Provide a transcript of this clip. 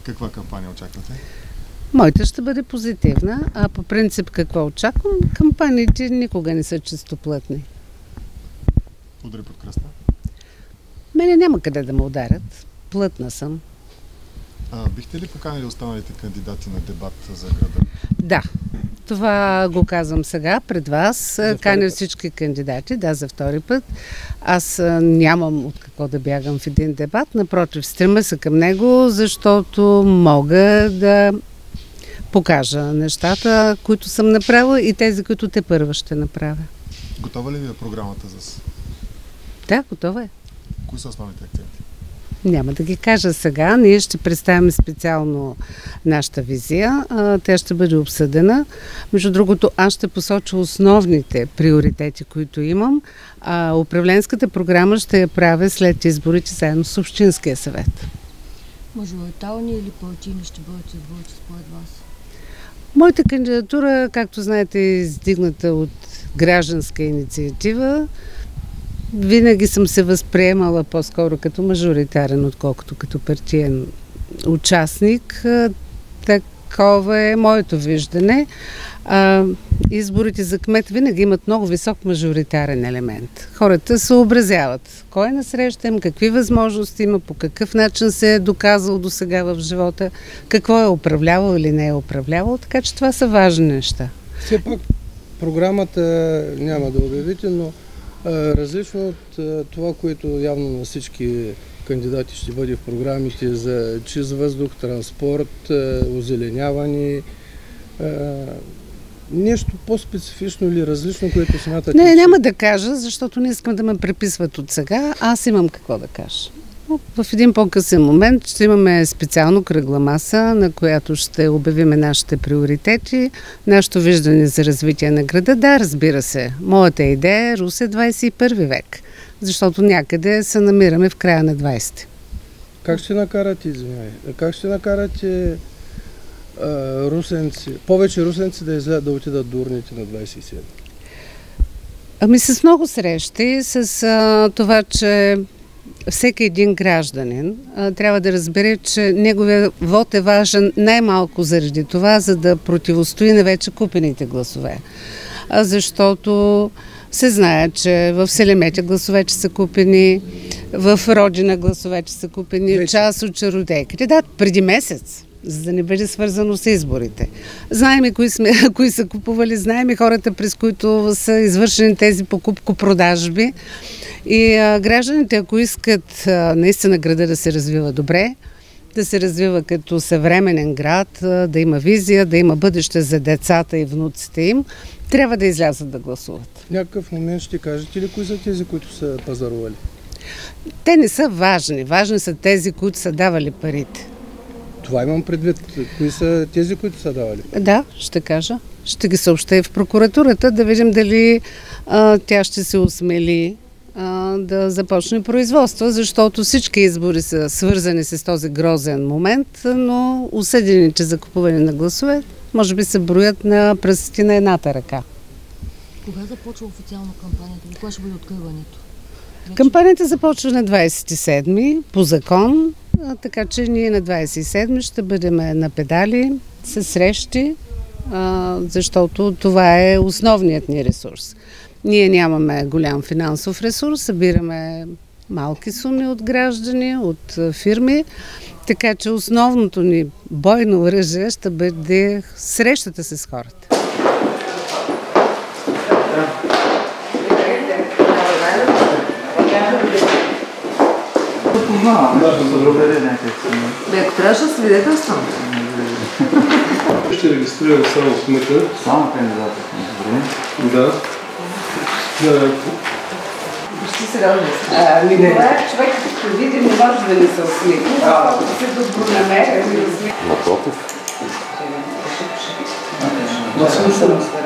Каква кампания очаквате? Моята ще бъде позитивна, а по принцип какво очаквам? Кампаниите никога не са чистоплътни. Удари под кръста? Мене няма къде да ме ударят. Плътна съм. Бихте ли поканили останалите кандидати на дебат за града? Да, това го казвам сега пред вас. Каня всички кандидати, да, за втори път. Аз нямам от какво да бягам в един дебат. Напротив, стремя се към него, защото мога да покажа нещата, които съм направила и тези, които тепърва ще направя. Готова ли ви е програмата за... Да, готова е. Кои са основните акценти? Няма да ги кажа сега. Ние ще представим специално нашата визия. Тя ще бъде обсъдена. Между другото, аз ще посоча основните приоритети, които имам. Управленската програма ще я правя след изборите заедно с Общинския съвет. Мажоритарни или партийни ще бъдат изборите според вас? Моята кандидатура, както знаете, е издигната от гражданска инициатива. Винаги съм се възприемала по-скоро като мажоритарен, отколкото като партиен участник. Такова е моето виждане. Изборите за кмет винаги имат много висок мажоритарен елемент. Хората съобразяват кой е насреща им, какви възможности има, по какъв начин се е доказал до сега в живота, какво е управлявал или не е управлявал, така че това са важни неща. Все пак програмата няма да обявите, но различно от това, което явно на всички кандидати ще бъде в програмите за чист въздух, транспорт, озеленяване, нещо по-специфично или различно, което смятате? Не, няма да кажа, защото не искам да ме преписват от сега. Аз имам какво да кажа. В един по-късен момент ще имаме специално кръгла маса, на която ще обявим нашите приоритети, нашето виждане за развитие на града. Да, разбира се, моята идея е Русе 21 век, защото някъде се намираме в края на 20-ти. Как ще накарате, как ще накарате русенци, повече русенци да излязат да отидат до урните на 27? Ами с много срещи, с това, че всеки един гражданин трябва да разбере, че неговия вод е важен най-малко заради това, за да противостои на вече купените гласове. Защото се знае, че в Селеметя гласове, че са купени, в Родина гласове, че са купени, част от чародейките. Да, преди месец, за да не бъде свързано с изборите. Знаем и кои са купували, знаем и хората, през които са извършени тези покупко-продажби. И гражданите, ако искат наистина града да се развива добре, да се развива като съвременен град, да има визия, да има бъдеще за децата и внуците им, трябва да излязат да гласуват. Някакъв момент ще кажете ли кои са тези, които са пазарували? Те не са важни. Важни са тези, които са давали парите. Това имам предвид. Кои са тези, които са давали? Да, ще кажа. Ще ги съобща и в прокуратурата, да видим дали тя ще се осмели да започне производство, защото всички избори са свързани с този грозен момент, но осъдените за купуване на гласове може би се броят на пръстите на едната ръка. Кога започва официално кампанията? Кога ще бъде откриването? Кампанията започва на 27-ми по закон, така че ние на 27-ми ще бъдем на педали с срещи, защото това е основният ни ресурс. Ние нямаме голям финансов ресурс, събираме малки суми от граждани, от фирми, така че основното ни бойно оръжие ще бъде срещата с хората. Ако трябваше да свидетелствам. Ще регистрирам само кмета. Само кандидата. Да. Почти сериозно. Това е човек, като види, не може да не се усмихне, защото се добронамерен и усмихне. Напротив. Да, съм